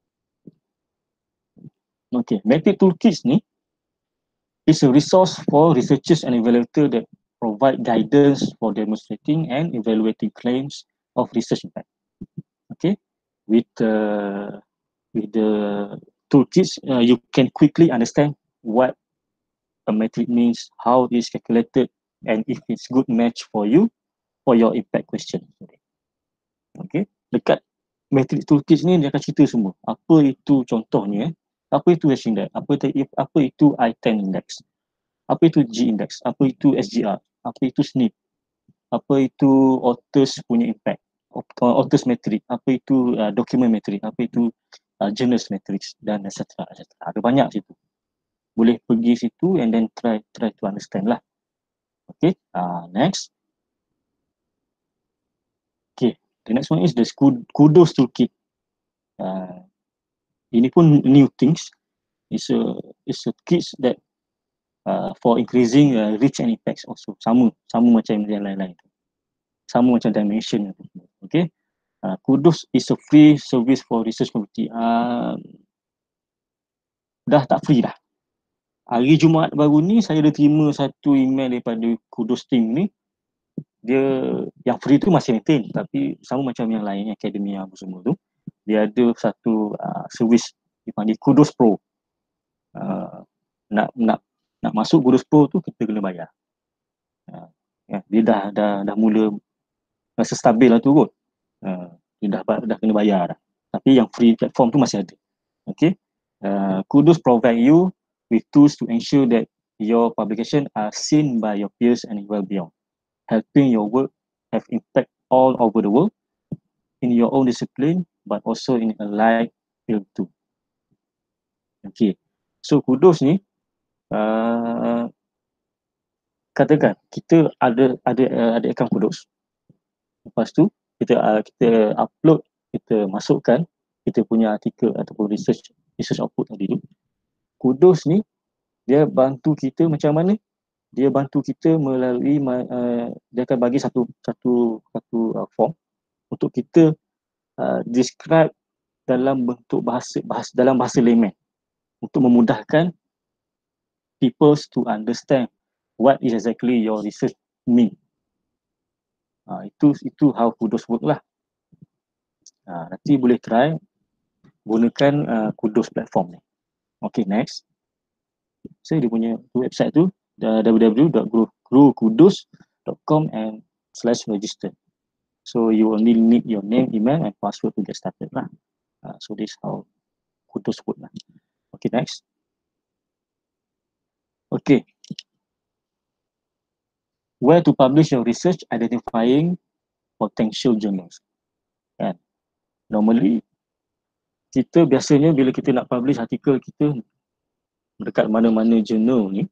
S2: Okay, Matrix Toolkits ni is a resource for researchers and evaluators that provide guidance for demonstrating and evaluating claims of research impact. Okay, with the toolkits, you can quickly understand what a metric means, how it's calculated, and if it's good match for you for your impact question. Okay, dekat Matrix Toolkits ni dia akan cerita semua. Apa itu contohnya, apa itu hash index, apa itu I10 index, apa itu G index, apa itu SGR, apa itu SNP, apa itu authors punya impact, authors metric, apa itu document metric, apa itu journals metrics, dan etc. Ada banyak situ. Boleh pergi situ and then try to understand lah. Okay, next. Okay, the next one is the Kudos Toolkit. Ini pun new things. It's a kit that for increasing reach and impacts also. Sama macam yang lain-lain. Sama macam dimension. Okay. Kudos is a free service for research community. Dah tak free dah. Hari Jumaat baru ni saya ada terima satu email daripada Kudos team ni. Dia yang free tu masih maintain, tapi sama macam yang lain, akademia apa semua tu. Dia ada satu servis dipanggil Kudos Pro. Nak masuk Kudos Pro tu kita kena bayar. Dia dah mula rasa stabil lah tu kot. Dia dah kena bayar dah. Tapi yang free platform tu masih ada. Okay. Kudos provide you with tools to ensure that your publication are seen by your peers and well beyond, helping your work have impact all over the world in your own discipline but also in a allied field too. Okay. So Kudos ni katakan kita ada account Kudos. Lepas tu kita upload, kita masukkan kita punya artikel ataupun research output tadi tu. Kudos ni dia bantu kita macam mana? Dia bantu kita melalui dia akan bagi satu form untuk kita describe dalam bentuk dalam bahasa layman untuk memudahkan people to understand what is exactly your research mean. Itu how Kudos work lah. Nanti boleh try gunakan Kudos platform ni. Okay, next. Saya dia punya website tu www.growkudos.com/register. So you only need your name, email and password to get started lah. So this how Kudos work lah. Okay, next. Okay. Where to publish your research, identifying potential journals. Normally kita biasanya bila kita nak publish artikel kita dekat mana-mana jurnal ni,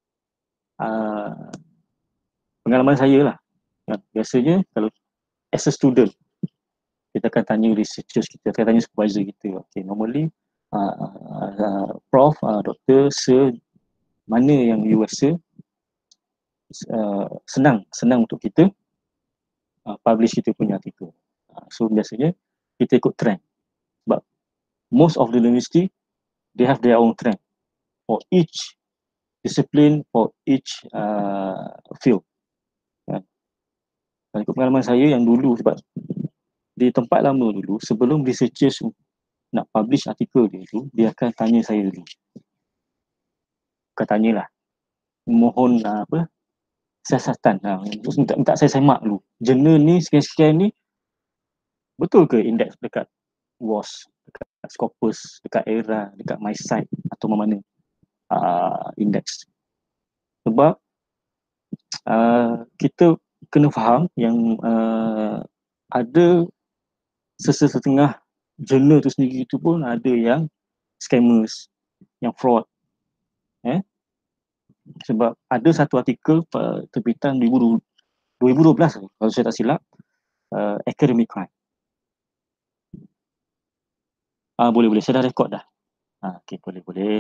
S2: pengalaman saya lah, biasanya kalau as a student kita akan tanya researchers kita, akan tanya supervisor kita. Okay, normally prof, doktor, sir, mana yang you rasa senang untuk kita publish kita punya artikel. So biasanya kita ikut trend, sebab most of the university they have their own trend for each discipline, for each field. Kalau ikut pengalaman saya yang dulu, sebab di tempat lama dulu, sebelum researchers nak publish artikel dia tu, dia akan tanya saya dulu. Bukan tanyalah, mohon apa, siasatan. Minta saya semak dulu. Jurnal ni, sekian-sekian ni, betul ke indeks dekat WAS, dekat Scopus, dekat ERA, dekat MySite atau mana indeks. Sebab kita kena faham yang ada setengah jurnal tu sendiri tu pun ada yang scammers, yang fraud. Sebab ada satu artikel terbitan 2012 kalau saya tak silap, academic crime. Boleh, saya dah rekod dah. Okay, boleh.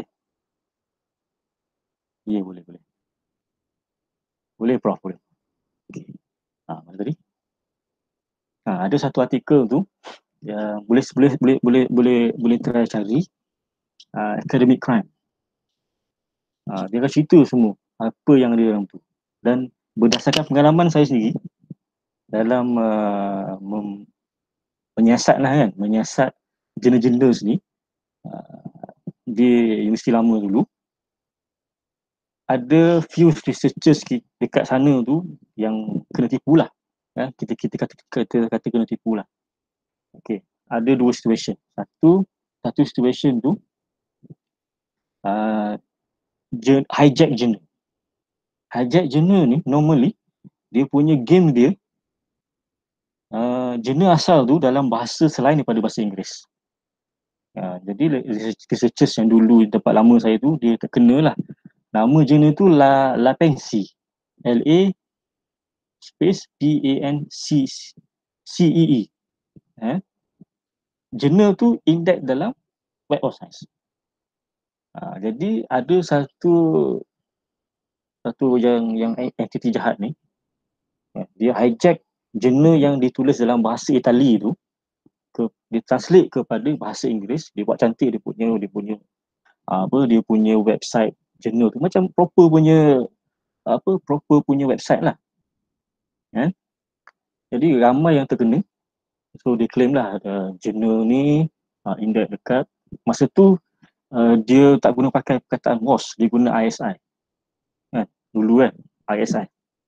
S2: Ya, boleh. Boleh, Prof, boleh. Okay. Mana tadi? Ada satu artikel tu, boleh try cari, academic crime. Dia akan cerita semua apa yang ada dalam tu. Dan berdasarkan pengalaman saya sendiri dalam menyiasat jurnal-jurnal ni di Universiti Lama dulu, ada few researchers dekat sana tu yang kena tipu lah. Kita kata kena tipu lah. Okay, ada dua situation. Satu situation tu hijack journal. Hijack journal ni normally dia punya game dia, journal asal tu dalam bahasa selain daripada bahasa Inggeris. Jadi researchers yang dulu tempat lama saya tu, dia terkena lah. Nama journal tu La Pensée, LA space PANCEE. Journal tu indeks dalam Web of Science. Jadi ada satu yang entiti jahat ni, dia hijack journal yang ditulis dalam bahasa Itali tu, dia translate kepada bahasa Inggeris, dia buat cantik dia punya website journal tu macam proper punya website lah. Jadi ramai yang terkena. So dia claim lah journal ni indeks dekat. Masa tu dia tak guna pakai perkataan WAS, dia guna ISI. Dulu ISI.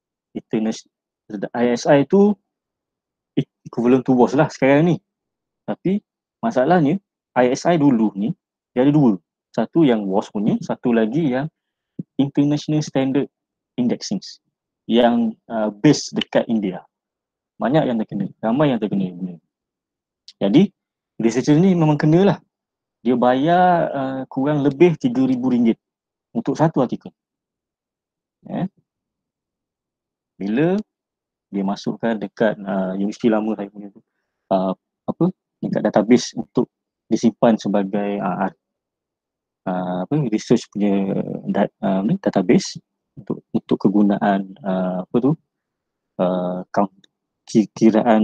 S2: ISI tu equivalent to WAS lah sekarang ni. Tapi masalahnya ISI dulu ni dia ada dua. Satu yang WAS punya, satu lagi yang International Standard Indexing yang base dekat India. Banyak yang terkena, ramai yang terkena. Jadi researcher ni memang kena lah. Dia bayar kurang lebih RM3,000 untuk satu artikel. Bila dia masukkan dekat universiti lama saya punya tu, dekat database untuk disimpan sebagai research punya database untuk kegunaan kiraan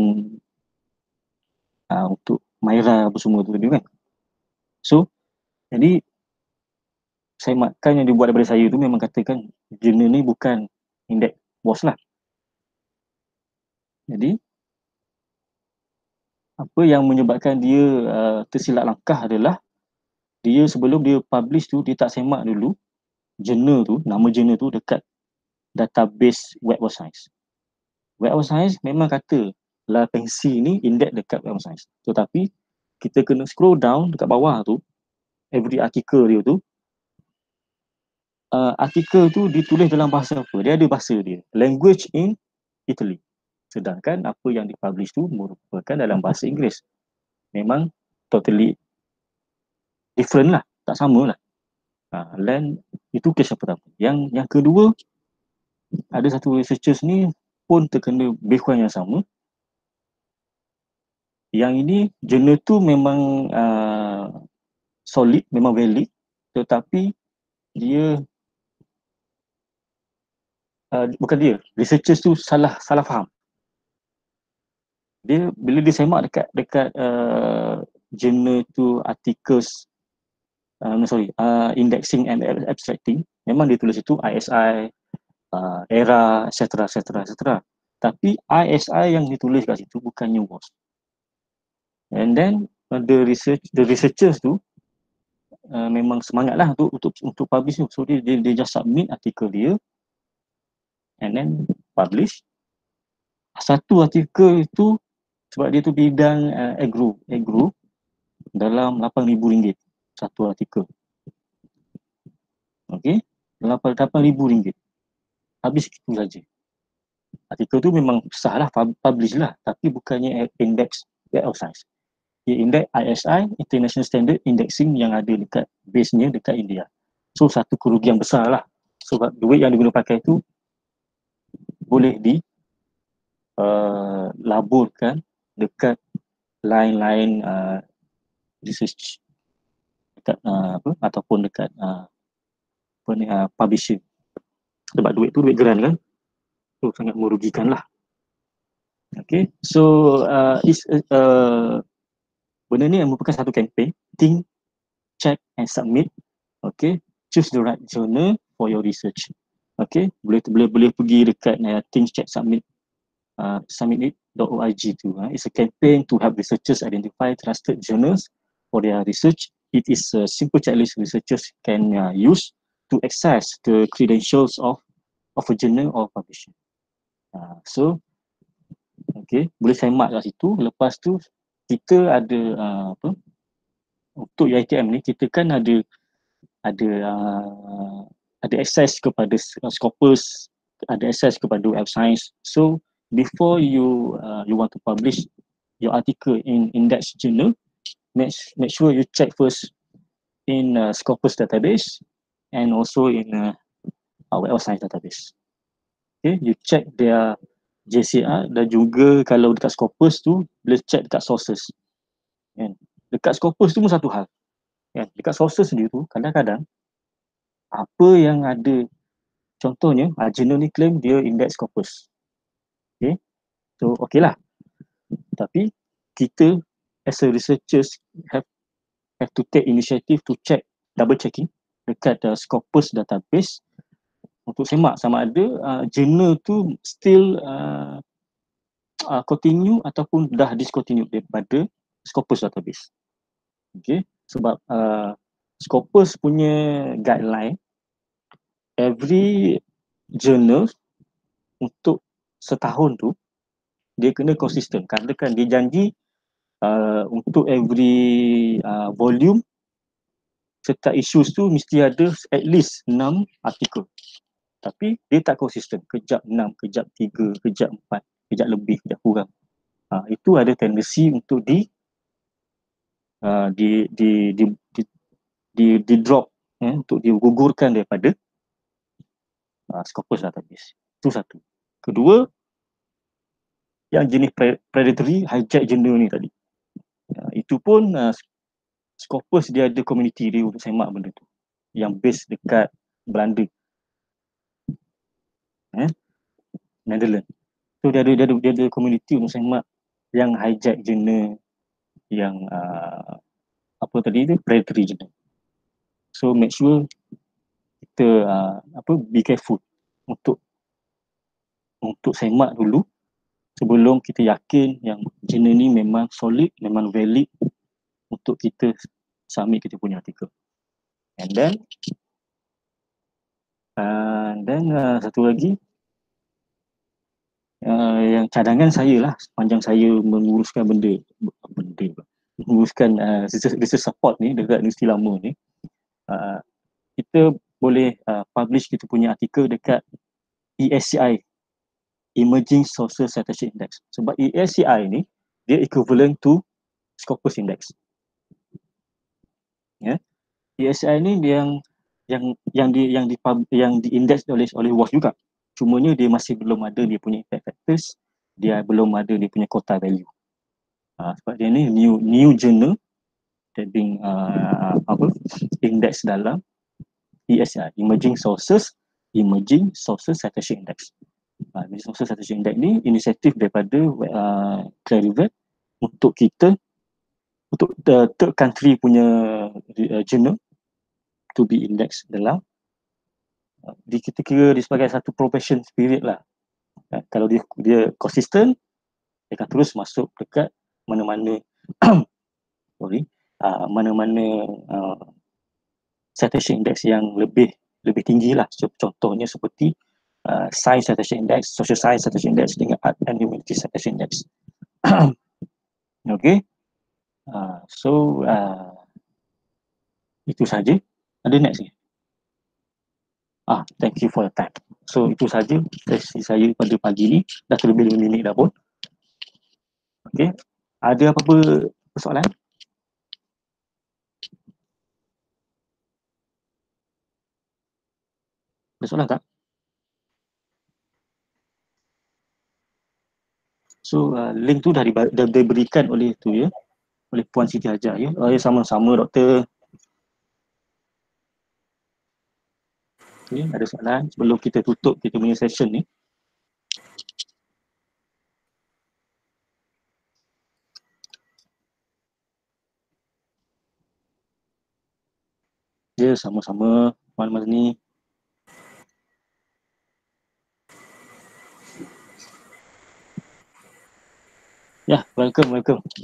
S2: untuk Myra apa semua tu kan. So jadi saya makan yang dibuat daripada saya tu memang katakan jurnal ni bukan indeks WAS lah. Jadi apa yang menyebabkan dia tersilap langkah adalah dia sebelum dia publish tu, dia tak semak dulu jurnal tu, nama jurnal tu dekat database Web of Science. Web of Science memang kata La Pensée ni indeks dekat Web of Science. Tetapi kita kena scroll down dekat bawah tu, every artikel dia tu, artikel tu ditulis dalam bahasa apa? Dia ada bahasa dia, language in Italy. Sedangkan apa yang dipublish tu merupakan dalam bahasa Inggeris. Memang totally different lah, tak sama lah. Dan itu kes yang pertama. Yang kedua, ada satu researchers ni pun terkena lebih kurang yang sama. Yang ini jurnal tu memang solid, memang valid, tetapi dia bukan dia, researchers tu salah faham. Dia bila dia semak dekat jurnal tu articles indexing and abstracting, memang dia tulis itu ISI, ERA, etc. Tapi ISI yang ditulis kat situ bukannya WAS. And then the researchers tu memang semangat lah untuk publish tu. So dia just submit artikel dia and then publish. Satu artikel itu sebab dia tu bidang agro dalam RM8,000 satu artikel. Okey, RM8,000. Habis itu saja. Artikel tu memang sah lah, publish lah, tapi bukannya index Web of Science. Dia index ISI, International Standard Indexing, yang ada dekat base-nya dekat India. So satu kerugian besar lah, sebab duit yang diguna pakai tu boleh di laburkan dekat lain-lain research dekat ataupun dekat publishing. Sebab duit tu duit geran kan, so sangat merugikan lah. Okay, so benda ni merupakan satu campaign, think, check and submit. Okay, choose the right journal for your research. Okay, boleh pergi dekat think, check, submit submit.org tu. It's a campaign to help researchers identify trusted journals for their research. It is a simple checklist researchers can use to access the credentials of a journal or publication. So, okay, boleh semak kat situ. Lepas tu kita ada untuk UiTM ni kita kan ada access kepada Scopus, ada access kepada Web Science. So before you want to publish your article in index journal, make sure you check first in Scopus database and also in Web Science database. Okay, you check their JCR dan juga kalau dekat Scopus tu boleh check dekat sources. Kan? Dekat Scopus tu pun satu hal. Kan? Dekat sources sendiri tu kadang-kadang apa yang ada, contohnya journal ni claim dia index Scopus. Okay, so okay lah. Tapi kita as a researchers have to take initiative to check, double checking dekat Scopus database untuk semak sama ada journal tu still continue ataupun dah discontinue daripada Scopus database. Okay, sebab Scopus punya guideline, every journal untuk setahun tu dia kena konsisten. Katakan dia janji untuk every volume setiap issues tu mesti ada at least 6 artikel. Tapi dia tak konsisten. Kejap 6, kejap 3, kejap 4, kejap lebih, kejap kurang. Itu ada tendensi untuk di drop, untuk digugurkan daripada Scopus database. Itu satu. Kedua, yang jenis predatory hijack journal ni tadi. Itu pun Scopus dia ada community dia untuk semak benda tu. Yang base dekat Belanda. Netherlands. So dia ada community untuk semak yang hijack journal, yang apa tadi tu, predatory journal. So make sure kita be careful untuk semak dulu sebelum kita yakin yang journal ni memang solid, memang valid untuk kita submit kita punya artikel. And then satu lagi yang cadangan saya lah sepanjang saya menguruskan menguruskan research support ni dekat Universiti Lama ni, kita boleh publish kita punya artikel dekat ESCI, Emerging Sources Citation Index. Sebab ESCI ni dia equivalent to Scopus Index. ESCI ni yang di-index oleh WASH juga. Cumanya dia masih belum ada dia punya impact factors, dia belum ada dia punya quota value. Sebab dia ni new journal that being index dalam ESCI, Emerging Sources Citation Index. Emerging Sources Citation Index ni inisiatif daripada Clarivate untuk third country punya journal to be indexed dalam kita kira dia sebagai satu probation period lah. Kalau dia konsisten, dia akan terus masuk dekat mana-mana mana-mana citation index yang lebih tinggi lah. Contohnya seperti Science Citation Index, Social Science Citation Index dengan Art and Humanities Citation Index. Okay. So itu saja. Ada next ni? Thank you for your time. So itu saja sesi saya pada pagi ni. Dah terlebih 5 minit dah pun. Okay. Ada apa-apa persoalan? Ada soalan tak? So link tu dah diberikan oleh tu ya, oleh Puan Siti Hajar ya. Ya sama-sama doktor. Okay, ada soalan sebelum kita tutup kita punya session ni? Ya sama-sama Puan Mazni. Ya, welcome.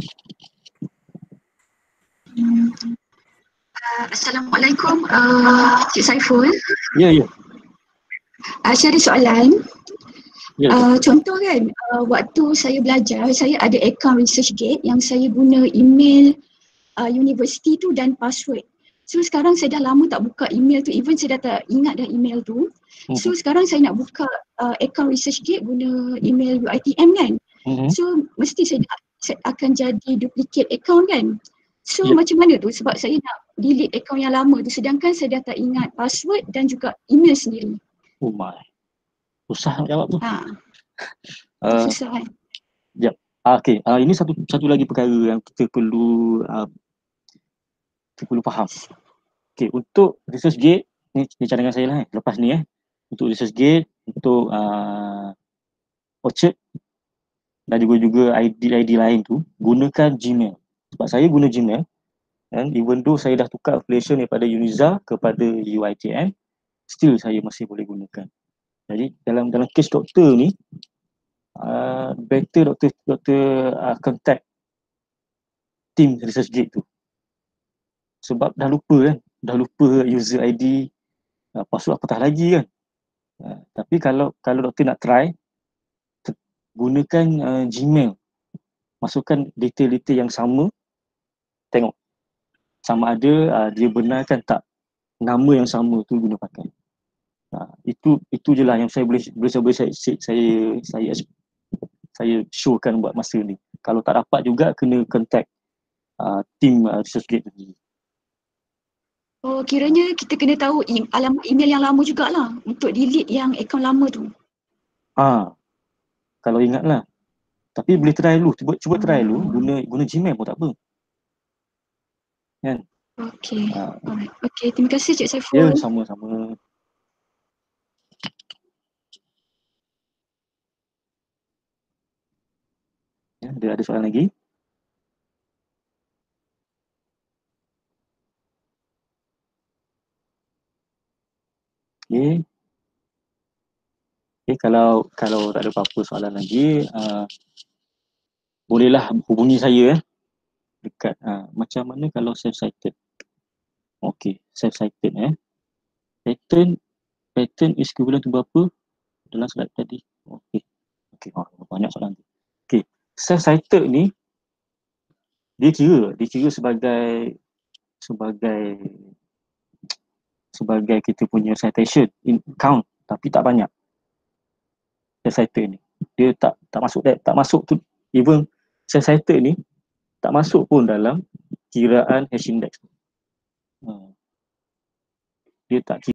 S3: Assalamualaikum, Cik Saiful.
S2: Ya.
S3: Saya ada soalan.
S2: Ya.
S3: Contoh kan, waktu saya belajar, saya ada account ResearchGate yang saya guna email universiti tu dan password. So sekarang saya dah lama tak buka email tu, even saya dah tak ingat dah email tu. So sekarang saya nak buka account ResearchGate guna email UiTM kan. So mesti saya akan jadi duplicate account kan. So macam mana tu, sebab saya nak delete account yang lama tu sedangkan saya dah tak ingat password dan juga email sendiri.
S2: Oh my. Susah nak jawab tu.
S3: Susah kan.
S2: Ya. Okay. Ini satu lagi perkara yang kita perlu faham. Okay, untuk ResearchGate ni cadangan saya lah lepas ni untuk ResearchGate, untuk Orchard dan juga ID lain tu gunakan Gmail. Sebab saya guna Gmail dan even though saya dah tukar affiliation daripada Uniza kepada UiTM, still saya masih boleh gunakan. Jadi dalam kes doktor ni better doktor contact team ResearchGate tu. Sebab dah lupa user ID, password apatah lagi kan. Tapi kalau doktor nak try, gunakan Gmail, masukkan detail-detail yang sama, tengok sama ada dia benarkan tak nama yang sama tu guna pakai. Itu je lah yang saya boleh showkan buat masa ni. Kalau tak dapat juga kena contact team ResearchGate tu.
S3: Oh, kiranya kita kena tahu alamat email yang lama jugalah untuk delete yang akaun lama tu.
S2: Kalau ingatlah. Tapi boleh try dulu, cuba try dulu guna Gmail pun tak apa. Kan?
S3: Okey. Alright. Okey, terima kasih Cik Saiful.
S2: Ya, sama-sama. Ya, ada soalan lagi? Okay. Kalau tak ada apa-apa soalan lagi, bolehlah hubungi saya dekat macam mana kalau self-cited. Okay, self-cited pattern is equivalent to berapa dalam slide tadi? Okay, banyak soalan tu. Okay, self-cited ni dia kira sebagai kita punya citation in count, tapi tak banyak. Self-cited ni dia tak masuk tu, even self-cited ni tak masuk pun dalam kiraan hash index. Dia tak